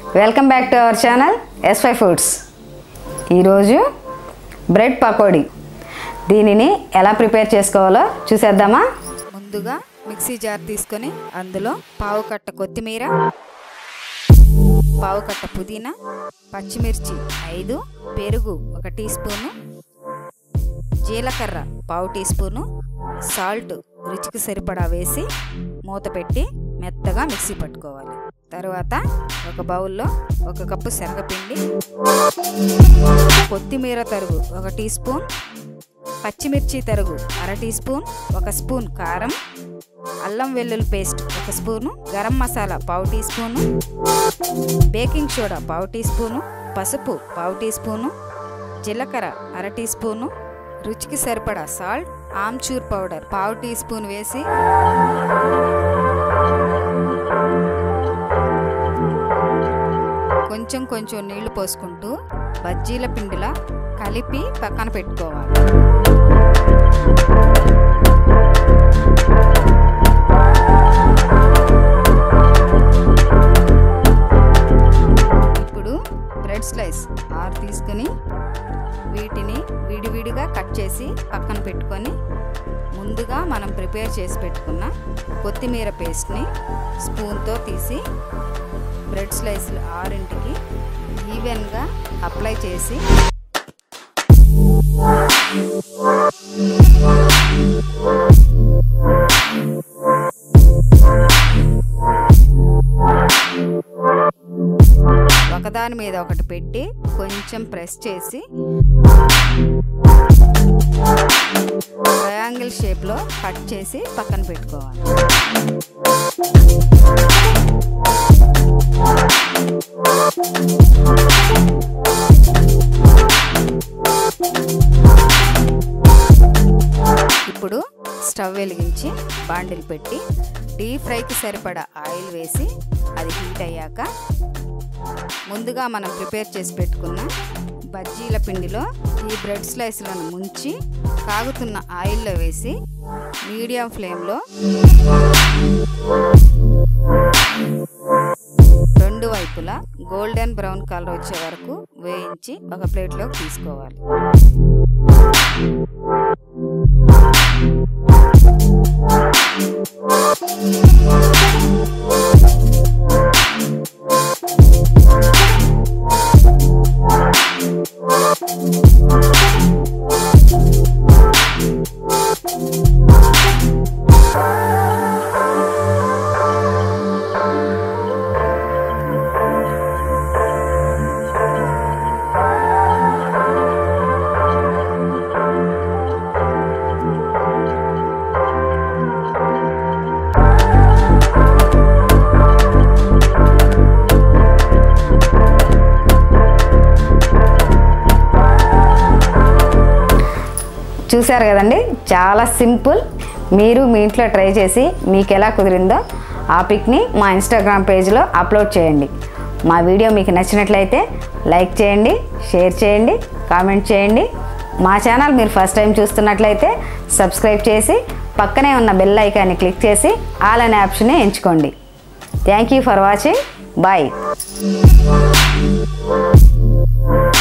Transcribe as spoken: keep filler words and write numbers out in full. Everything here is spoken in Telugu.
Welcome back to our channel S five foods. ఈరోజు బ్రెడ్ పకోడీ, దీనిని ఎలా ప్రిపేర్ చేసుకోవాలో చూసేద్దామా. ముందుగా మిక్సీ జార్ తీసుకొని అందులో పావు కట్ట కొత్తిమీర, పావు కట్ట పుదీనా, పచ్చిమిర్చి ఐదు, పెరుగు ఒక టీ స్పూను, జీలకర్ర పావు టీ స్పూను, సాల్ట్ రుచికి సరిపడా వేసి మూత పెట్టి మెత్తగా మిక్సీ పట్టుకోవాలి. తర్వాత ఒక బౌల్లో ఒక కప్పు శనగపిండి, కొత్తిమీర తరుగు ఒక టీ స్పూన్, పచ్చిమిర్చి తరుగు అర టీ స్పూన్, ఒక స్పూన్ కారం, అల్లం వెల్లుల్లి పేస్ట్ ఒక స్పూను, గరం మసాలా పావు టీ స్పూను, బేకింగ్ సోడా పావు టీ స్పూను, పసుపు పావు టీ స్పూను, జీలకర్ర అర టీ స్పూను, రుచికి సరిపడా సాల్ట్, ఆమ్చూర్ పౌడర్ పావు టీ స్పూన్ వేసి కొంచెం కొంచెం నీళ్లు పోసుకుంటూ బజ్జీల పిండిలా కలిపి పక్కన పెట్టుకోవాలి. ఇప్పుడు బ్రెడ్ స్లైస్ ఆరు తీసుకుని వీటిని విడివిడిగా కట్ చేసి పక్కన పెట్టుకొని ముందుగా మనం ప్రిపేర్ చేసి పెట్టుకున్న కొత్తిమీర పేస్ట్ని స్పూన్తో తీసి బ్రెడ్ స్లైస్లు ఆరింటికి ఈవెన్గా అప్లై చేసి ఒకదాని మీద ఒకటి పెట్టి కొంచెం ప్రెస్ చేసి ట్రయాంగిల్ షేప్లో కట్ చేసి పక్కన పెట్టుకోవాలి. ఇప్పుడు స్టవ్ వెలిగించి బాండిల్ పెట్టి డీప్ ఫ్రైకి సరిపడా ఆయిల్ వేసి అది హీట్ అయ్యాక ముందుగా మనం ప్రిపేర్ చేసి పెట్టుకున్న బజ్జీల పిండిలో ఈ బ్రెడ్ స్లైస్లను ముంచి కాగుతున్న ఆయిల్లో వేసి మీడియం ఫ్లేమ్లో రెండు వైపులా గోల్డెన్ బ్రౌన్ కలర్ వచ్చే వరకు వేయించి ఒక ప్లేట్లోకి తీసుకోవాలి. చూశారు కదండి, చాలా సింపుల్. మీరు మీ ఇంట్లో ట్రై చేసి మీకు ఎలా కుదిరిందో ఆ పిక్ని మా ఇన్స్టాగ్రామ్ పేజ్లో అప్లోడ్ చేయండి. మా వీడియో మీకు నచ్చినట్లయితే లైక్ చేయండి, షేర్ చేయండి, కామెంట్ చేయండి. మా ఛానల్ మీరు ఫస్ట్ టైం చూస్తున్నట్లయితే సబ్స్క్రైబ్ చేసి పక్కనే ఉన్న బెల్ ఐకాన్ని క్లిక్ చేసి ఆల్ అనే ఆప్షన్ని ఎంచుకోండి. Thank you for watching. Bye.